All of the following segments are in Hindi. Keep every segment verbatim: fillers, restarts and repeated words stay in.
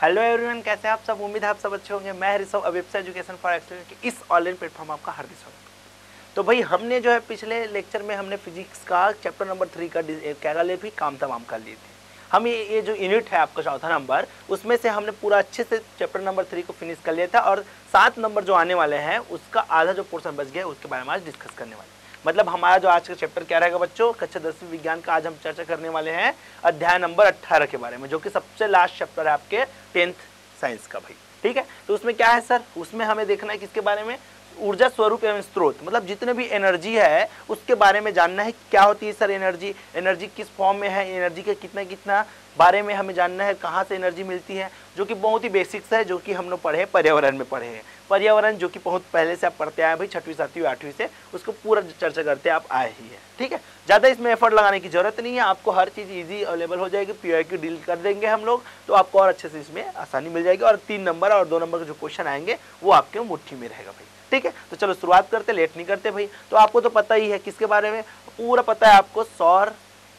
हेलो एवरीवन, कैसे हैं आप सब। उम्मीद है आप सब अच्छे होंगे। मैं Rishabh Abhipsa education for excellence के इस ऑनलाइन प्लेटफॉर्म आपका हार्दिक स्वागत। तो भाई हमने जो है पिछले लेक्चर में हमने फिजिक्स का चैप्टर नंबर थ्री का क्या ले भी काम तमाम कर लिए थे। हम ये ये जो यूनिट है आपका चौथा नंबर, उसमें से हमने पूरा अच्छे से चैप्टर नंबर थ्री को फिनिश कर लिया था और सात नंबर जो आने वाले हैं उसका आधा जो पोर्शन बच गया उसके बारे में आज डिस्कस करने वाले। मतलब हमारा जो आज का चैप्टर क्या रहेगा बच्चों, कक्षा दसवीं विज्ञान का आज हम चर्चा करने वाले हैं अध्याय नंबर अट्ठारह के बारे में, जो कि सबसे लास्ट चैप्टर है आपके टेंथ साइंस का भाई। ठीक है, तो उसमें क्या है सर, उसमें हमें देखना है किसके बारे में, ऊर्जा स्वरूप एवं स्रोत, मतलब जितने भी एनर्जी है उसके बारे में जानना है। क्या होती है सर एनर्जी, एनर्जी किस फॉर्म में है, एनर्जी के कितना कितना बारे में हमें जानना है, कहाँ से एनर्जी मिलती है, जो कि बहुत ही बेसिक्स है, जो कि हम लोग पढ़े पर्यावरण में पढ़े हैं। पर्यावरण जो कि बहुत पहले से आप पढ़ते आए भाई, छठवीं सातवीं आठवीं से उसको पूरा चर्चा करते आप आए ही है। ठीक है, ज़्यादा इसमें एफर्ट लगाने की जरूरत नहीं है, आपको हर चीज़ इजी अवेलेबल हो जाएगी। पी की डील कर देंगे हम लोग, तो आपको और अच्छे से इसमें आसानी मिल जाएगी और तीन नंबर और दो नंबर के जो क्वेश्चन आएंगे वो आपके मुट्ठी में रहेगा भाई। ठीक है, तो चलो शुरुआत करते, लेट नहीं करते भाई। तो आपको तो पता ही है किसके बारे में, पूरा पता है आपको, सौर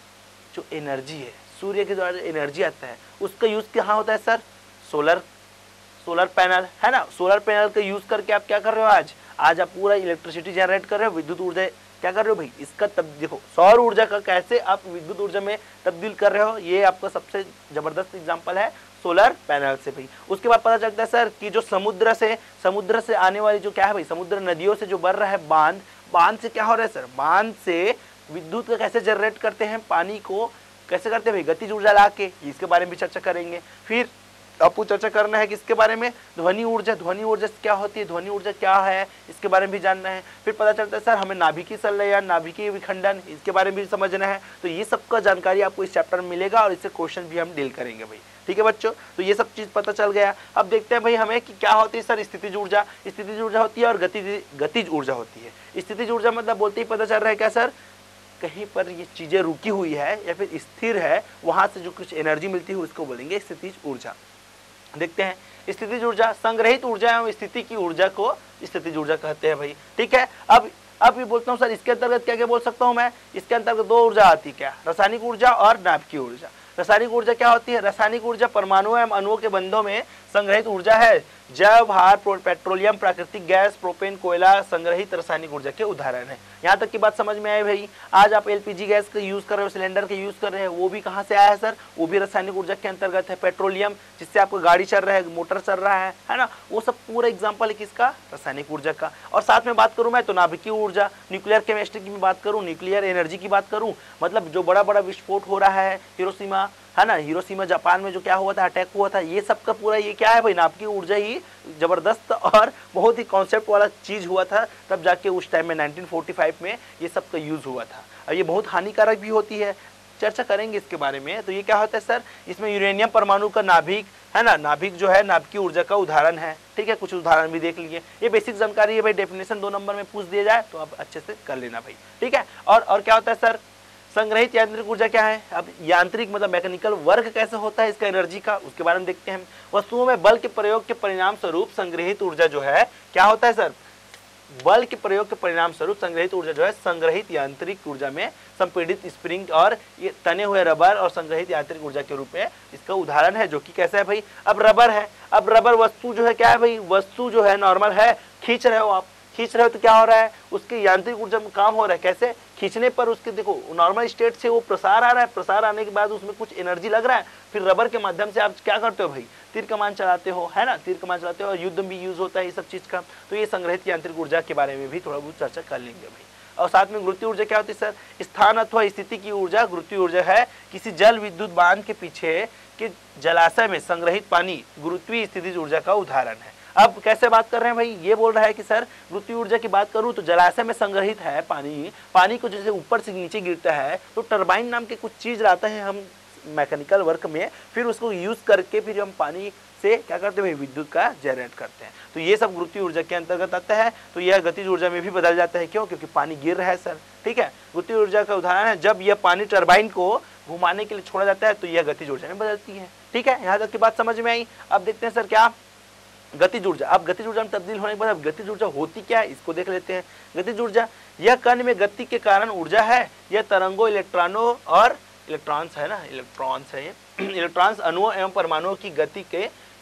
जो एनर्जी है, सूर्य के द्वारा एनर्जी आता है उसका यूज कहाँ होता है सर, सोलर सोलर पैनल है ना। सोलर पैनल का यूज करके आप क्या कर रहे हो, आज आज आप पूरा इलेक्ट्रिसिटी जनरेट कर रहे हो, विद्युत ऊर्जा क्या कर रहे हो भाई, इसका तब देखो सौर ऊर्जा का कैसे आप विद्युत ऊर्जा में तब्दील कर रहे हो, ये आपका सबसे जबरदस्त एग्जांपल है सोलर पैनल से भाई। उसके बाद पता चलता है सर कि जो समुद्र से समुद्र से आने वाली जो क्या है भाई, समुद्र नदियों से जो बढ़ रहा है बांध, बांध से क्या हो रहा है सर, बांध से विद्युत का कैसे जनरेट करते हैं, पानी को कैसे करते हैं भाई, गतिज ऊर्जा ला के, इसके बारे में भी चर्चा करेंगे। फिर आपको चर्चा करना है किसके बारे में, ध्वनि ऊर्जा, ध्वनि ऊर्जा क्या होती है, ध्वनि ऊर्जा क्या है, इसके बारे में भी जानना है। फिर पता चलता है सर हमें नाभिकीय संलयन, नाभिकीय विखंडन, इसके बारे में भी समझना है। तो ये सबका जानकारी आपको इस चैप्टर में मिलेगा और इससे क्वेश्चन भी हम डील करेंगे भाई। ठीक है बच्चों, तो ये सब चीज पता चल गया। अब देखते हैं भाई हमें कि क्या होती है सर, स्थितिज ऊर्जा, स्थितिज ऊर्जा होती है और गतिज गतिज ऊर्जा होती है। स्थितिज ऊर्जा मतलब बोलते ही पता चल रहा है क्या सर, कहीं पर ये चीजें रुकी हुई है या फिर स्थिर है, वहां से जो कुछ एनर्जी मिलती है उसको बोलेंगे स्थितिज ऊर्जा। देखते हैं, स्थितिज ऊर्जा संग्रहित ऊर्जा एवं स्थिति की ऊर्जा को स्थितिज ऊर्जा कहते हैं भाई। ठीक है, अब अब ये बोलता हूँ सर इसके अंतर्गत क्या क्या बोल सकता हूँ मैं, इसके अंतर्गत दो ऊर्जा आती है, क्या, रासायनिक ऊर्जा और नाभिकीय ऊर्जा। रासायनिक ऊर्जा क्या होती है, रासायनिक ऊर्जा परमाणु एवं अणुओं के बंधों में संग्रहित ऊर्जा है। जैव भार, पेट्रोलियम, प्राकृतिक गैस, प्रोपेन, कोयला संग्रहित रासायनिक ऊर्जा के उदाहरण है। यहाँ तक की बात समझ में आई भाई। आज आप एलपीजी गैस का यूज कर रहे हो, सिलेंडर का यूज कर रहे हैं, वो भी कहाँ से आया है सर, वो भी रासायनिक ऊर्जा के अंतर्गत है। पेट्रोलियम जिससे आपको गाड़ी चल रहा है, मोटर चल रहा है है ना, वो सब पूरा एग्जाम्पल है किसका, रासायनिक ऊर्जा का। और साथ में बात करूँ मैं तो नाभिकीय ऊर्जा, न्यूक्लियर केमिस्ट्री की बात करूँ, न्यूक्लियर एनर्जी की बात करूँ, मतलब जो बड़ा बड़ा विस्फोट हो रहा है हिरोशिमा है ना, हिरोशिमा जापान में जो क्या हुआ था, अटैक हुआ था, ये सब का पूरा ये क्या है भाई, नाभिकीय ऊर्जा ही जबरदस्त और बहुत ही कॉन्सेप्ट वाला चीज हुआ था। तब जाके उस टाइम में नाइनटीन फोर्टी फाइव में ये सब का यूज हुआ था और ये बहुत हानिकारक भी होती है, चर्चा करेंगे इसके बारे में। तो ये क्या होता है सर, इसमें यूरेनियम परमाणु का नाभिक है ना, नाभिक जो है नाभिकीय ऊर्जा का उदाहरण है। ठीक है, कुछ उदाहरण भी देख लीजिए, ये बेसिक जानकारी है भाई, डेफिनेशन दो नंबर में पूछ दिया जाए तो आप अच्छे से कर लेना भाई। ठीक है, और और क्या होता है सर, संग्रहित यांत्रिक ऊर्जा क्या है, अब यांत्रिक मतलब मैकेनिकल वर्क कैसे होता है इसका एनर्जी का, उसके बारे में देखते हैं। वस्तुओं में बल के प्रयोग के परिणाम स्वरूप संग्रहित ऊर्जा जो है क्या होता है सर, बल के प्रयोग के परिणाम स्वरूप संग्रहित ऊर्जा जो है संग्रहित यांत्रिक ऊर्जा में संपीड़ित स्प्रिंग और ये तने हुए रबर और संग्रहित यांत्रिक ऊर्जा के रूप में इसका उदाहरण है। जो कि कैसा है भाई, अब रबर है, अब रबर वस्तु जो है क्या है भाई, वस्तु जो है नॉर्मल है, खींच रहे हो आप, खींच रहे हो तो क्या हो रहा है, उसकी यांत्रिक ऊर्जा में काम हो रहा है, कैसे, खींचने पर उसके देखो नॉर्मल स्टेट से वो प्रसार आ रहा है, प्रसार आने के बाद उसमें कुछ एनर्जी लग रहा है, फिर रबर के माध्यम से आप क्या करते हो भाई, तीर कमान चलाते हो है ना, तीर कमान चलाते हो और युद्ध में भी यूज होता है ये सब चीज का। तो ये संग्रहित यांत्रिक ऊर्जा के बारे में भी थोड़ा बहुत चर्चा कर लेंगे भाई। और साथ में गुरुत्वीय ऊर्जा क्या होती है सर, स्थान अथवा स्थिति की ऊर्जा। गुरुत्वीय ऊर्जा है किसी जल विद्युत बांध के पीछे के जलाशय में संग्रहित पानी गुरुत्वीय स्थितिज ऊर्जा का उदाहरण है। अब कैसे बात कर रहे हैं भाई, ये बोल रहा है कि सर गुरुत्वीय ऊर्जा की बात करूं तो जलाशय में संग्रहित है पानी, पानी को जैसे ऊपर से नीचे गिरता है तो टरबाइन नाम के कुछ चीज लाते हैं हम मैकेनिकल वर्क में, फिर उसको यूज करके फिर हम पानी से क्या करते हैं, विद्युत का जनरेट करते हैं। तो ये सब गुरुत्वीय ऊर्जा के अंतर्गत आता है। तो यह गतिज ऊर्जा में भी बदल जाता है, क्यों, क्योंकि पानी गिर रहा है सर। ठीक है, गुरुत्वीय ऊर्जा का उदाहरण है जब यह पानी टरबाइन को घुमाने के लिए छोड़ा जाता है तो यह गतिज ऊर्जा में बदलती है। ठीक है, यहाँ तक की बात समझ में आई। अब देखते हैं सर क्या गतिज ऊर्जा, अब गतिज ऊर्जा में तब्दील होने के बाद अब गतिज ऊर्जा होती क्या है इसको देख लेते हैं। गतिज ऊर्जा यह कण में गति के कारण ऊर्जा है, यह तरंगों, इलेक्ट्रॉनों और इलेक्ट्रॉन्स है ना, इलेक्ट्रॉन्स है ये इलेक्ट्रॉन्स अणुओं एवं परमाणुओं की गति के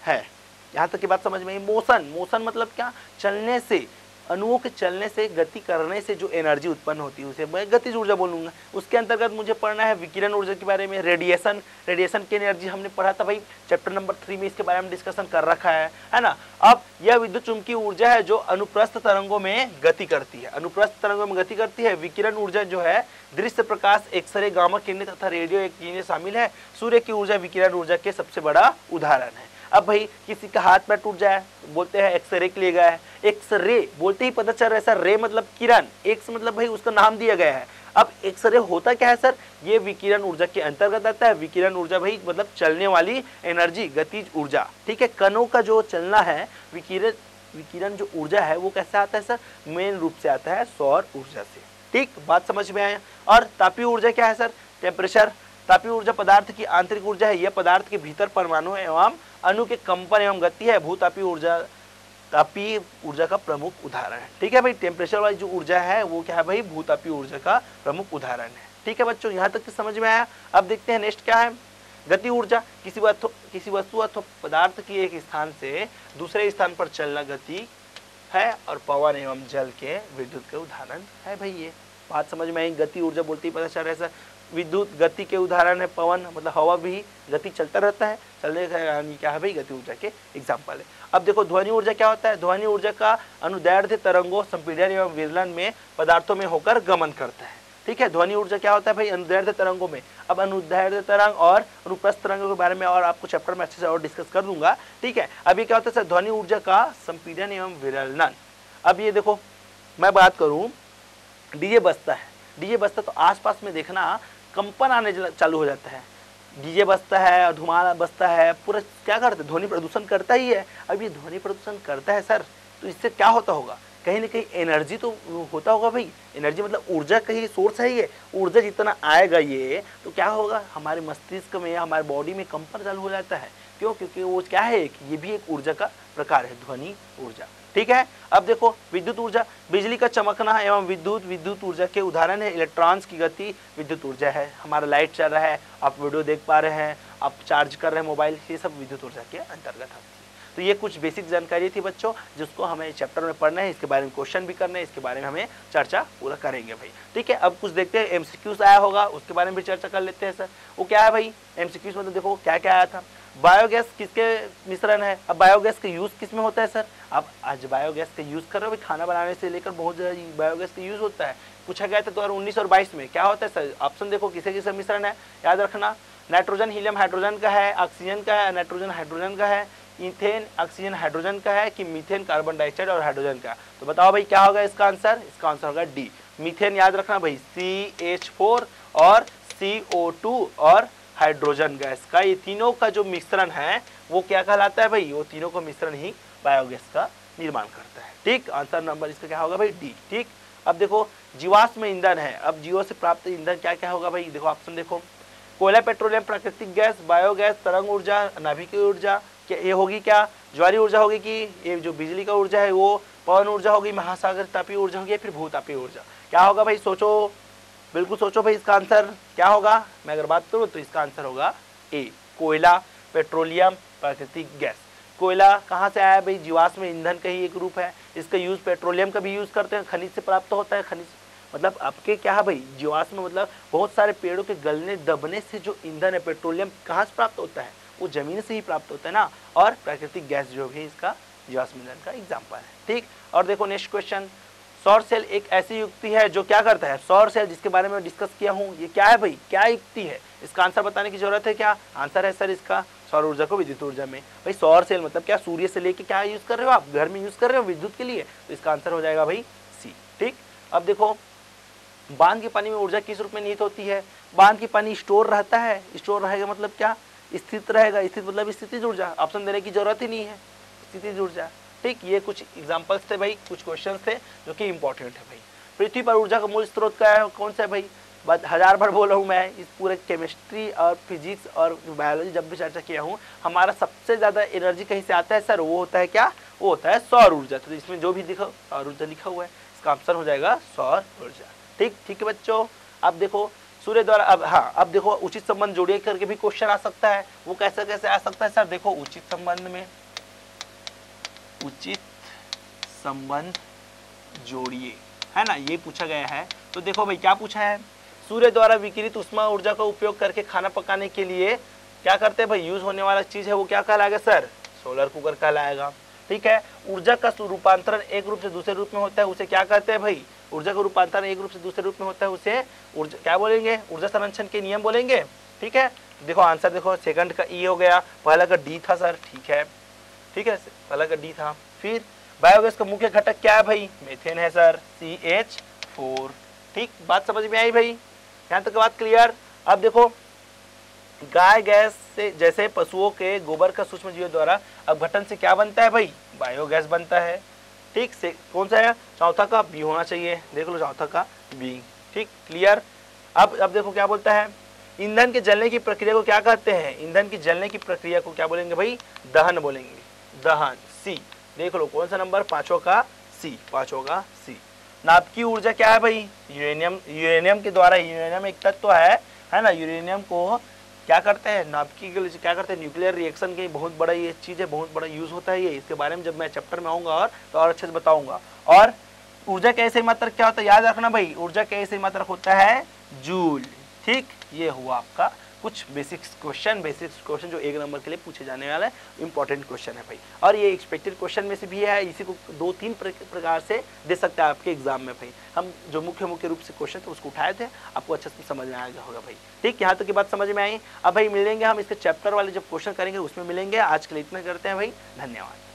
है। यहाँ तक की बात समझ में आई। मोशन, मोशन मतलब क्या, चलने से, अणुओं के चलने से, गति करने से जो एनर्जी उत्पन्न होती है उसे मैं गतिज ऊर्जा बोलूंगा। उसके अंतर्गत मुझे पढ़ना है विकिरण ऊर्जा के बारे में, रेडिएशन, रेडिएशन की एनर्जी हमने पढ़ा था भाई चैप्टर नंबर थ्री में, इसके बारे में डिस्कशन कर रखा है है ना। अब यह विद्युत चुंबकीय ऊर्जा है जो अनुप्रस्थ तरंगों में गति करती है, अनुप्रस्थ तरंगों में गति करती है। विकिरण ऊर्जा जो है दृश्य प्रकाश, एक्सरे, गामा किरणें तथा रेडियो एक किरणें शामिल है। सूर्य की ऊर्जा विकिरण ऊर्जा के सबसे बड़ा उदाहरण है। अब भाई किसी का हाथ पैर टूट जाए, बोलते हैं एक्सरे के लिए गया है, एक्सरे बोलते ही पता चल रहा है सर, रे मतलब किरण, एक्स मतलब भाई उसका नाम दिया गया है। अब एक्सरे होता क्या है सर, ये विकिरण ऊर्जा के अंतर्गत आता है। विकिरण ऊर्जा भाई मतलब चलने वाली एनर्जी, गतिज ऊर्जा, ठीक है। कणों का जो चलना है, विकिरण विकिरण जो ऊर्जा है वो कैसे आता है सर, मेन रूप से आता है सौर ऊर्जा से, ठीक, बात समझ में आया। और तापीय ऊर्जा क्या है सर, टेम्परेचर। तापीय ऊर्जा पदार्थ की आंतरिक ऊर्जा है, यह पदार्थ के भीतर परमाणु एवं अणु के कंपन एवं गति है। भूतापीय ऊर्जा तापीय ऊर्जा का प्रमुख उदाहरण है, ठीक है भाई। टेम्परेचर वाली जो ऊर्जा है वो क्या है भाई, भूतापीय ऊर्जा का प्रमुख उदाहरण है, ठीक है बच्चों, यहाँ तक समझ में आया। अब देखते हैं नेक्स्ट क्या है, गति ऊर्जा। किसी वस्तु किसी वस्तु अथवा पदार्थ की एक स्थान से दूसरे स्थान पर चलना गति है, और पवन एवं जल के विद्युत के उदाहरण है भाई। ये बात समझ में आई। गति ऊर्जा बोलती पता चल रहा है सर, विद्युत गति के उदाहरण है पवन, मतलब हवा भी गति चलता रहता है, चलने का यानी क्या है भाई, गति ऊर्जा के एग्जाम्पल है। अब देखो ध्वनि ऊर्जा क्या होता है, ध्वनि ऊर्जा का अनुदैर्ध्य तरंगों संपीड़न एवं विरलन में पदार्थों में होकर गमन करता है, ठीक है। ध्वनि ऊर्जा क्या होता है भाई, अनुदैर्ध्य तरंगों में। अब अनुदैर्ध्य तरंग और अनुप्रस्थ तरंगों के बारे में और आपको चैप्टर में अच्छे से और डिस्कस कर दूंगा, ठीक है। अभी क्या होता है सर, ध्वनि ऊर्जा का संपीड़न एवं विरलन। अब ये देखो मैं बात करूं, डीजे बजता है, डीजे बजता तो आसपास में देखना कंपन आने चालू हो जाता है। डीजे बजता है, धुआं बजता है, पूरा क्या करता है, ध्वनि प्रदूषण करता ही है। अब ये ध्वनि प्रदूषण करता है सर, तो इससे क्या होता होगा, कहीं ना कहीं एनर्जी तो होता होगा भाई। एनर्जी मतलब ऊर्जा का ही सोर्स है ये, ऊर्जा जितना आएगा ये तो क्या होगा, हमारे मस्तिष्क में, हमारे बॉडी में कंपन चालू हो जाता है। क्यों, क्योंकि वो क्या है, ये भी एक ऊर्जा का प्रकार है, ध्वनि ऊर्जा, ठीक है। अब देखो विद्युत ऊर्जा, बिजली का चमकना एवं विद्युत विद्युत ऊर्जा के उदाहरण है। इलेक्ट्रॉन्स की गति विद्युत ऊर्जा है। हमारा लाइट चल रहा है, आप वीडियो देख पा रहे हैं, आप चार्ज कर रहे हैं मोबाइल, ये सब विद्युत ऊर्जा के अंतर्गत आती है। तो ये कुछ बेसिक जानकारी थी बच्चों, जिसको हमें चैप्टर में पढ़ना है, इसके बारे में क्वेश्चन भी करना है, इसके बारे में हमें चर्चा पूरा करेंगे भाई, ठीक है। अब कुछ देखते हैं एमसीक्यूज आया होगा, उसके बारे में भी चर्चा कर लेते हैं सर। वो क्या है भाई एमसीक्यूज, मतलब देखो क्या क्या आया था। बायोगैस किसके मिश्रण है। अब बायोगैस का यूज किस में होता है सर, आप आज बायोगैस का यूज कर रहे हो भाई, खाना बनाने से लेकर बहुत ज़्यादा बायोगैस का यूज होता है। पूछा गया था दो हज़ार उन्नीस और बाईस में, क्या होता है सर, ऑप्शन देखो किसे किसे मिश्रण है, याद रखना। नाइट्रोजन हीलियम हाइड्रोजन का है, ऑक्सीजन का है, नाइट्रोजन हाइड्रोजन का है, इथेन ऑक्सीजन हाइड्रोजन का है, कि मीथेन कार्बन डाइऑक्साइड और हाइड्रोजन का। तो बताओ भाई क्या होगा इसका आंसर, इसका आंसर होगा डी, मीथेन। याद रखना भाई, सी एच फोर और सी ओ टू और हाइड्रोजन गैस का, ये तीनों का जो मिश्रण है वो क्या कहलाता है भाई, वो तीनों का मिश्रण ही बायोगैस का निर्माण करता है, ठीक। आंसर नंबर इसका क्या होगा भाई, डी, ठीक। अब देखो जीवाश्म ईंधन है। अब जीवों से प्राप्त ईंधन क्या क्या होगा भाई, देखो ऑप्शन देखो, कोयला, पेट्रोलियम, प्राकृतिक गैस, बायोगैस, तरंग ऊर्जा, नाभिकीय ऊर्जा, क्या ये होगी, क्या ज्वारीय ऊर्जा होगी, कि ये जो बिजली का ऊर्जा है वो पवन ऊर्जा होगी, महासागर तापीय ऊर्जा होगी, या फिर भूतापीय ऊर्जा। क्या होगा भाई, सोचो, बिल्कुल सोचो भाई, इसका आंसर क्या होगा। मैं अगर बात करूँ तो इसका आंसर होगा ए, कोयला, पेट्रोलियम, प्राकृतिक गैस। कोयला कहाँ से आया भाई, जीवाश्म ईंधन का ही एक रूप है। इसका यूज पेट्रोलियम का भी यूज करते हैं, खनिज से प्राप्त होता है। खनिज मतलब आपके क्या है भाई, जीवाश्म मतलब बहुत सारे पेड़ों के गलने दबने से जो ईंधन है, पेट्रोलियम कहाँ से प्राप्त होता है, वो जमीन से ही प्राप्त होता है ना। और प्राकृतिक गैस जो भी इसका जीवाश्म ईंधन का एग्जाम्पल है, ठीक। और देखो नेक्स्ट क्वेश्चन, सौर सेल एक ऐसी युक्ति है जो क्या करता है, सौर सेल जिसके बारे में डिस्कस किया हूँ, ये क्या है भाई, क्या युक्ति है, इसका आंसर बताने की जरूरत है क्या। आंसर है सर इसका सौर ऊर्जा को विद्युत ऊर्जा में। भाई सौर सेल मतलब क्या, सूर्य से लेके क्या यूज कर रहे हो आप, घर में यूज कर रहे हो विद्युत के लिए, तो इसका आंसर हो जाएगा भाई सी, ठीक। अब देखो बांध के पानी में ऊर्जा किस रूप में निहित होती है। बांध के पानी स्टोर रहता है, स्टोर रहेगा मतलब क्या, स्थित रहेगा, स्थित मतलब स्थितिज ऊर्जा, ऑप्शन देने की जरूरत ही नहीं है, स्थितिज ऊर्जा, ठीक। ये कुछ एग्जांपल्स थे भाई, कुछ क्वेश्चंस थे जो कि इंपॉर्टेंट है भाई। पृथ्वी पर ऊर्जा का मूल स्रोत क्या है, कौन सा है भाई, बात हजार बार बोला हूँ मैं, इस पूरे केमिस्ट्री और फिजिक्स और बायोलॉजी जब भी चर्चा किया हूँ, हमारा सबसे ज़्यादा एनर्जी कहीं से आता है सर, वो होता है क्या, वो होता है सौर ऊर्जा। तो इसमें जो भी दिखा सौर ऊर्जा लिखा हुआ है, इसका आंसर हो जाएगा सौर ऊर्जा, ठीक। ठीक है बच्चों, अब देखो सूर्य द्वारा, अब हाँ अब देखो उचित संबंध जोड़िए करके भी क्वेश्चन आ सकता है। वो कैसे कैसे आ सकता है सर, देखो उचित संबंध में उचित संबंध जोड़िए, है ना, ये पूछा गया है। तो देखो भाई क्या पूछा है, सूर्य द्वारा विकिरित उष्मा ऊर्जा का उपयोग करके खाना पकाने के लिए क्या करते हैं भाई, यूज होने वाला चीज है वो क्या कहलाएगा सर, सोलर कुकर कहलाएगा। ठीक है, ऊर्जा का रूपांतरण एक रूप से दूसरे रूप में होता है, उसे क्या कहते हैं भाई, ऊर्जा का रूपांतरण एक रूप से दूसरे रूप में होता है उसे ऊर्जा क्या बोलेंगे, ऊर्जा संरक्षण के नियम बोलेंगे। ठीक है, देखो आंसर देखो सेकंड का ई हो गया, पहला का डी था सर। ठीक है, ठीक है, पहला का डी था। फिर बायोगैस का मुख्य घटक क्या है भाई, मीथेन है सर, सी एच फोर। ठीक, बात समझ में आई भाई, यहाँ तक बात क्लियर। अब देखो गाय गैस से जैसे पशुओं के गोबर का सूक्ष्म जीवों द्वारा अपघटन से क्या बनता है भाई, बायोगैस बनता है। ठीक, से कौन सा है, चौथा का बी होना चाहिए, देख लो चौथा का बी। ठीक, क्लियर। अब अब देखो क्या बोलता है, ईंधन के जलने की प्रक्रिया को क्या कहते हैं, ईंधन की जलने की प्रक्रिया को क्या बोलेंगे भाई, दहन बोलेंगे, दहन। सी, देख लो कौन सा नंबर, पांचों का सी, पांचों का सी। नाभिकीय ऊर्जा क्या है भाई, यूरेनियम, यूरेनियम के द्वारा, यूरेनियम एक तत्व है है ना, यूरेनियम को क्या करते हैं, नाभिकीय के लिए क्या करते हैं, न्यूक्लियर रिएक्शन की बहुत बड़ा ये चीज़ है, बहुत बड़ा यूज होता है ये। इसके बारे में जब मैं चैप्टर में आऊँगा और तो और अच्छे से बताऊंगा। और ऊर्जा के ऐसे मात्रक क्या होता है, याद रखना भाई, ऊर्जा के ऐसे मात्रक होता है जूल। ठीक, ये हुआ आपका कुछ बेसिक्स क्वेश्चन, बेसिक्स क्वेश्चन जो एक नंबर के लिए पूछे जाने वाला है, इंपॉर्टेंट क्वेश्चन है भाई। और ये एक्सपेक्टेड क्वेश्चन में से भी है, इसी को दो तीन प्रकार से दे सकते हैं आपके एग्जाम में भाई। हम जो मुख्य मुख्य रूप से क्वेश्चन थे उसको उठाए थे, आपको अच्छे से समझ में आया होगा भाई। ठीक, यहाँ तक की बात समझ में आई। अब भाई मिलेंगे हम इसके चैप्टर वाले जब क्वेश्चन करेंगे उसमें मिलेंगे। आज के लिए इतना करते हैं भाई, धन्यवाद।